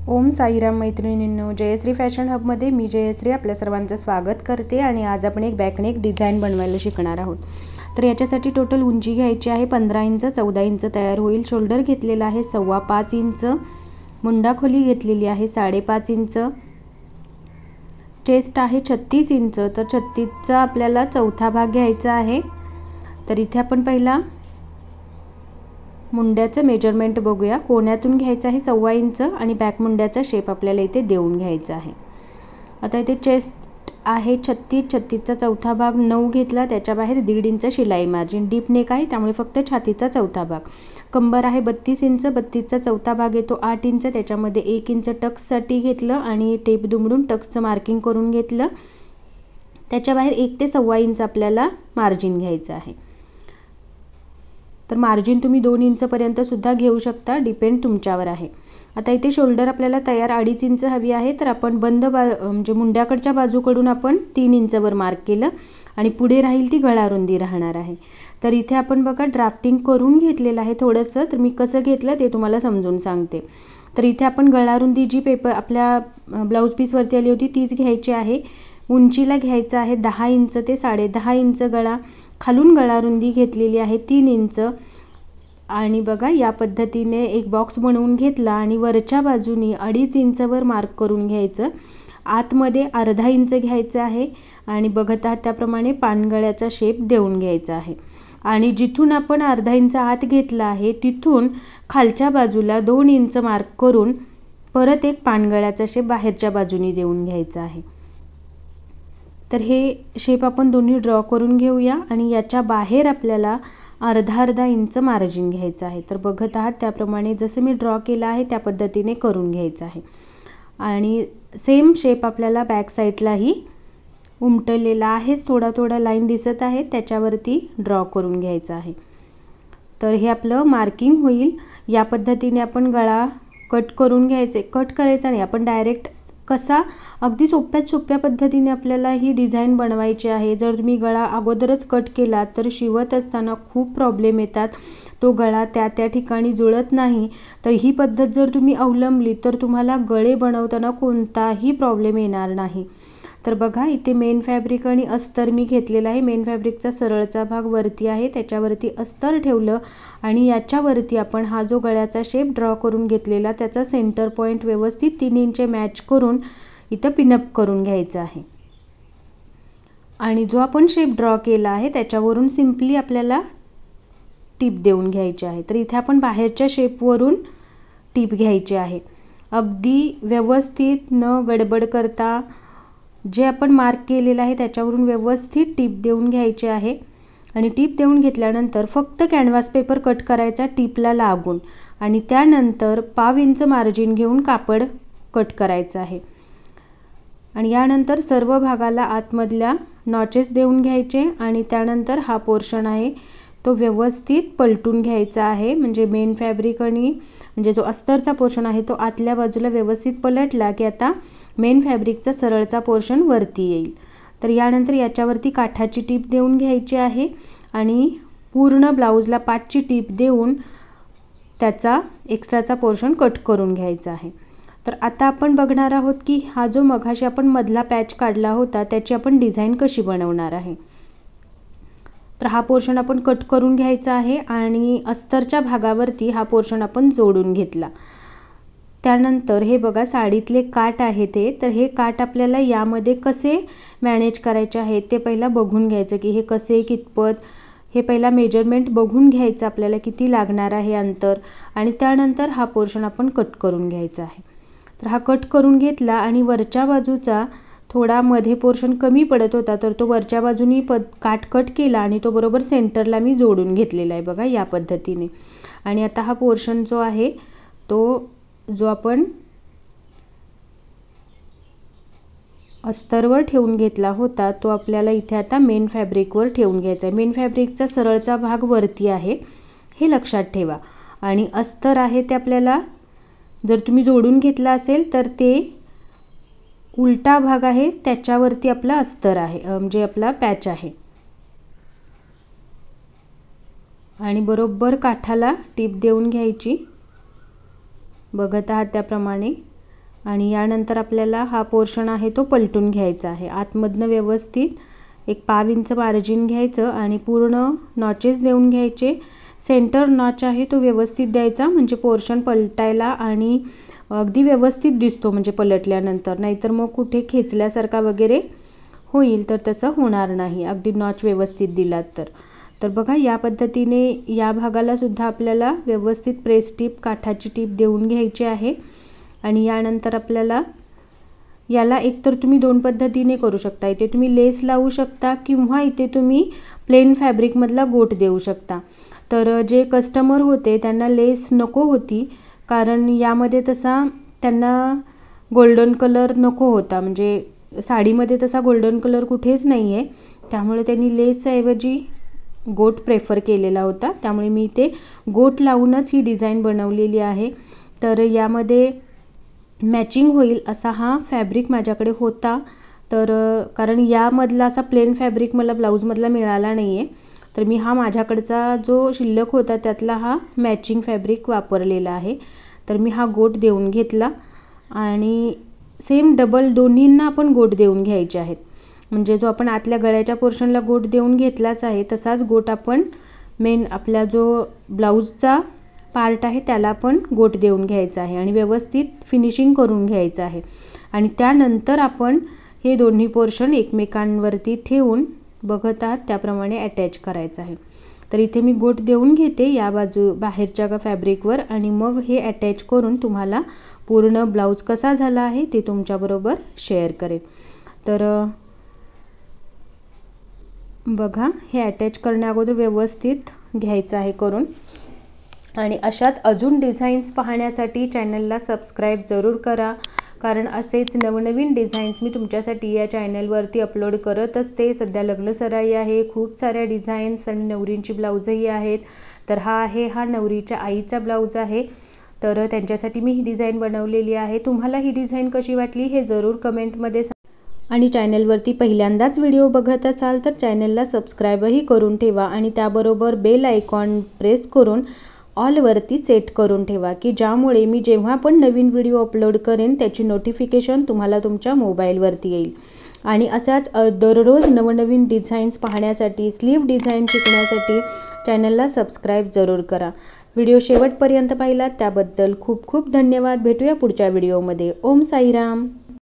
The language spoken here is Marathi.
ओम साईराम मैत्रिणींनो, जयश्री फॅशन हबमध्ये मी जयश्री आपल्या सर्वांचं स्वागत करते। आणि आज आपण एक बॅकनेक डिझाइन बनवायला शिकणार आहोत। तर याच्यासाठी टोटल उंची घ्यायची आहे 15 इंच, 14 इंच तयार होईल। शोल्डर घेतलेला आहे 5.25 इंच, मुंडा खोली घेतलेली आहे 5.5 इंच, चेस्ट आहे 36 इंच। तर 36चा आपल्याला चौथा भाग घ्यायचा आहे। तर इथे आपण पहिला मुंड्याचं मेजरमेंट बघूया। कोण्यातून घ्यायचं आहे 1.25 इंच आणि बॅक मुंड्याचा शेप आपल्याला इथे देऊन घ्यायचा आहे। आता इथे चेस्ट आहे 36चा चौथा भाग 9 घेतला, त्याच्या बाहेर 1.5 इंच शिलाई मार्जिन। डीप नेक आहे त्यामुळे फक्त छातीचा चौथा भाग। कंबर आहे 32 इंच, 32चा चौथा भाग येतो 8 इंच, त्याच्यामध्ये 1 इंच टक्ससाठी घेतलं आणि टेप दुमडून टक्सचं मार्किंग करून घेतलं। त्याच्या बाहेर 1 ते 1.25 इंच आपल्याला मार्जिन घ्यायचं आहे। तर मार्जिन तुम्ही 2 इंच पर्यंत सुद्धा घेऊ शकता, डिपेंड तुमच्यावर आहे। आता इथे शोल्डर आपल्याला तयार 2.5 इंच हवी आहे। तर आपण बंद म्हणजे मुंड्याकडच्या बाजूकडून आपण 3 इंचवर मार्क केलं आणि पुढे राहील ती गळारुंदी राहणार आहे। तर इथे आपण बघा ड्राफ्टिंग करून घेतलेलं आहे थोडंसं। तर मी कसं घेतलं ते तुम्हाला समजून सांगते। तर इथे आपण गळारुंदी जी पेपर आपल्या ब्लाऊज पीसवरती आली होती तीच घ्यायची आहे। उंचीला घ्यायचं आहे 10 इंच ते 10.5 इंच गळा। खालून गळारुंदी घेतलेली आहे 3 इंच आणि बघा या पद्धतीने एक बॉक्स बनवून घेतला आणि वरच्या बाजूनी 2.5 इंचवर मार्क करून घ्यायचं। आतमध्ये 1/2 इंच घ्यायचं आहे आणि बघत आहात त्याप्रमाणे पानगळ्याचा शेप देऊन घ्यायचा आहे। आणि जिथून आपण 1/2 इंच आत घेतला आहे तिथून खालच्या बाजूला 2 इंच मार्क करून परत एक पानगळ्याचा शेप बाहेरच्या बाजूनी देऊन घ्यायचा आहे। तर हे शेप आपण दोन्ही ड्रॉ करून घेऊया आणि याच्या बाहेर आपल्याला अर्धा इंच मार्जिन घ्यायचं आहे। तर बघत आहात त्याप्रमाणे जसं मी ड्रॉ केला आहे त्या पद्धतीने करून घ्यायचं आहे। आणि सेम शेप आपल्याला बॅक साईडलाही उमटलेला आहे, थोडा लाईन दिसत आहे त्याच्यावरती ड्रॉ करून घ्यायचं आहे। तर हे आपलं मार्किंग होईल। या पद्धतीने आपण गळा कट करून घ्यायचे। कट करायचा नाही, आपण डायरेक्ट कसा अगदी सोप्या पद्धतीने आपल्याला ही डिझाइन बनवायची आहे। जर तुम्ही गळा अगोदरच कट केला तर शिवत असताना खूप प्रॉब्लेम येतात, तो गळा त्या ठिकाणी जुळत नाही। तर ही पद्धत जर तुम्ही अवलंबली तर तुम्हाला गळे बनवताना कोणताही प्रॉब्लेम येणार नाही। तर बघा इथे मेन फॅब्रिक आणि अस्तर मी घेतलेला आहे। मेन फॅब्रिकचा सरळचा भाग वरती आहे, त्याच्यावरती अस्तर ठेवलं आणि याच्यावरती आपण हा जो गळ्याचा शेप ड्रॉ करून घेतलेला त्याचा सेंटर पॉइंट व्यवस्थित 3 इंच मॅच करून इथं पिनअप करून घ्यायचा आहे। आणि जो आपण शेप ड्रॉ केला आहे त्याच्यावरून सिंपली आपल्याला टिप देऊन घ्यायची आहे। तर इथे आपण बाहेरच्या शेपवरून टिप घ्यायची आहे, अगदी व्यवस्थित न गडबड करता जे आपण मार्क केलेलं आहे त्याच्यावरून व्यवस्थित टिप देऊन घ्यायची आहे। आणि टिप देऊन घेतल्यानंतर फक्त कॅनव्हास पेपर कट करायचा टिपला लागून आणि त्यानंतर 1/2 इंच मार्जिन घेऊन कापड कट करायचं आहे। आणि यानंतर सर्व भागाला आतमधल्या नॉचेस देऊन घ्यायचे आणि त्यानंतर हा पोर्शन आहे तो व्यवस्थित पलटून घ्यायचा आहे। म्हणजे मेन फॅब्रिक आणि म्हणजे जो अस्तरचा पोर्शन आहे तो आतल्या बाजूला व्यवस्थित पलटला की आता मेन फॅब्रिकचा सरळचा पोर्शन वरती येईल। तर यानंतर याच्यावरती काठाची टीप देऊन घ्यायची आहे आणि पूर्ण ब्लाऊजला 5ची टीप देऊन त्याचा एक्स्ट्राचा पोर्शन कट करून घ्यायचा आहे। तर आता आपण बघणार आहोत की हा जो मघाशी आपण मधला पॅच काढला होता त्याची आपण डिझाइन कशी बनवणार आहे। तर हा पोर्शन आपण कट करून घ्यायचा आहे आणि अस्तरच्या भागावरती हा पोर्शन आपण जोडून घेतला। त्यानंतर हे बघा साडीतले काठ आहे ते, तर हे काठ आपल्याला यामध्ये कसे मॅनेज करायचे आहे ते पहिला बघून घ्यायचं की हे कसे कितपत हे पहिला मेजरमेंट बघून घ्यायचं आपल्याला किती लागणार आहे अंतर। आणि त्यानंतर हा पोर्शन आपण कट करून घ्यायचा आहे। तर हा कट करून घेतला आणि वरच्या बाजूचा थोडा मध्ये पोर्शन कमी पडत होता तर तो वरच्या बाजूनी काठ कट केला आणि तो बरोबर सेंटरला मी जोडून घेतलेला आहे बघा या पद्धतीने। आणि आता हा पोर्शन जो आहे तो जो आपण अस्तरवर ठेवून घेतला होता तो आपल्याला इथे आता मेन फॅब्रिकवर ठेवून घ्यायचा आहे। मेन फॅब्रिकचा सरळचा भाग वरती आहे हे लक्षात ठेवा आणि अस्तर आहे ते आपल्याला जर तुम्ही जोडून घेतला असेल तर ते उलटा भाग आहे त्याच्यावरती आपला अस्तर आहे म्हणजे आपला पॅच आहे। आणि बरोबर काठाला टीप देऊन घ्यायची, बघत आहात त्याप्रमाणे। आणि यानंतर आपल्याला हा पोर्शन आहे तो पलटून घ्यायचा आहे। आतमधनं व्यवस्थित एक 1/2 इंच मार्जिन घ्यायचं आणि पूर्ण नॉचेस देऊन घ्यायचे। सेंटर नॉच आहे तो व्यवस्थित द्यायचा, म्हणजे पोर्शन पलटायला आणि अगदी व्यवस्थित दिसतो म्हणजे पलटल्यानंतर, नाहीतर मग कुठे खेचल्यासारखा वगैरे होईल, तर तसं होणार नाही अगदी नॉच व्यवस्थित दिलात तर बघा या पद्धतीने या भागाला सुद्धा आपल्याला व्यवस्थित प्रेस टीप, काठाची टीप देऊन घ्यायची आहे। आणि यानंतर आपल्याला याला एकतर तुम्ही 2 पद्धतीने करू शकता। इथे तुम्ही लेस लावू शकता किंवा इथे तुम्ही प्लेन फॅब्रिकमधला गोट देऊ शकता। तर जे कस्टमर होते त्यांना लेस नको होती, कारण यामध्ये तसा त्यांना गोल्डन कलर नको होता, म्हणजे साडीमध्ये तसा गोल्डन कलर कुठेच नाही आहे, त्यामुळे त्यांनी लेसऐवजी गोट प्रेफर केलेला होता। त्यामुळे मी इथे गोट लावूनच ही डिझाईन बनवलेली आहे। तर यामध्ये मॅचिंग होईल असा हा फॅब्रिक माझ्याकडे होता, तर कारण यामधला असा प्लेन फॅब्रिक मला ब्लाऊजमधला मिळाला नाही आहे, तर मी हा माझ्याकडचा जो शिल्लक होता त्यातला हा मॅचिंग फॅब्रिक वापरलेला आहे। तर मी हा गोट देऊन घेतला आणि सेम डबल दोन्हींना आपण गोट देऊन घ्यायचे आहेत, म्हणजे जो आपण आतल्या गळ्याच्या पोर्शनला गोट देऊन घेतलाच आहे तसाच गोट आपण मेन आपला जो ब्लाऊजचा पार्ट आहे त्याला पण गोट देऊन घ्यायचा आहे आणि व्यवस्थित फिनिशिंग करून घ्यायचं आहे। आणि त्यानंतर आपण हे दोन्ही पोर्शन एकमेकांवरती ठेवून बघत आहात त्याप्रमाणे अटॅच करायचं आहे। तर इथे मी गोट देऊन घेते या बाजू बाहेरच्या फॅब्रिकवर आणि मग हे अटॅच करून तुम्हाला पूर्ण ब्लाऊज कसा झाला आहे ते तुमच्याबरोबर शेअर करेन। तर बघा हे अटॅच करण्याअगोदर व्यवस्थित घ्यायचं आहे करून। आणि अशाच अजून डिझाईन्स पाहण्यासाठी चॅनलला सबस्क्राईब जरूर करा, कारण असेच नवनवीन डिझाईन्स मी तुमच्यासाठी या चॅनलवरती अपलोड करत असते। सध्या लग्नसराई आहे, खूप साऱ्या डिझाईन्स आणि नवरींची ब्लाऊजही आहेत। तर हा नवरीच्या आईचा ब्लाऊज आहे, तर त्यांच्यासाठी मी ही डिझाईन बनवलेली आहे। तुम्हाला ही डिझाईन कशी वाटली हे जरूर कमेंटमध्ये सांगा। आणि चॅनलवरती पहिल्यांदाच व्हिडिओ बघत असाल तर चॅनलला सबस्क्राईबही करून ठेवा आणि त्याबरोबर बेल आयकॉन प्रेस करून ऑलवरती सेट करून ठेवा, की ज्यामुळे मी जेव्हा पण नवीन व्हिडिओ अपलोड करेन त्याची नोटिफिकेशन तुम्हाला तुमच्या मोबाईलवरती येईल। आणि अशाच दररोज नवनवीन डिझाईन्स पाहण्यासाठी, स्लीव डिझाईन शिकण्यासाठी चॅनलला सबस्क्राईब जरूर करा। व्हिडिओ शेवटपर्यंत पाहिलात त्याबद्दल खूप खूप धन्यवाद। भेटूया पुढच्या व्हिडिओमध्ये। ओम साईराम।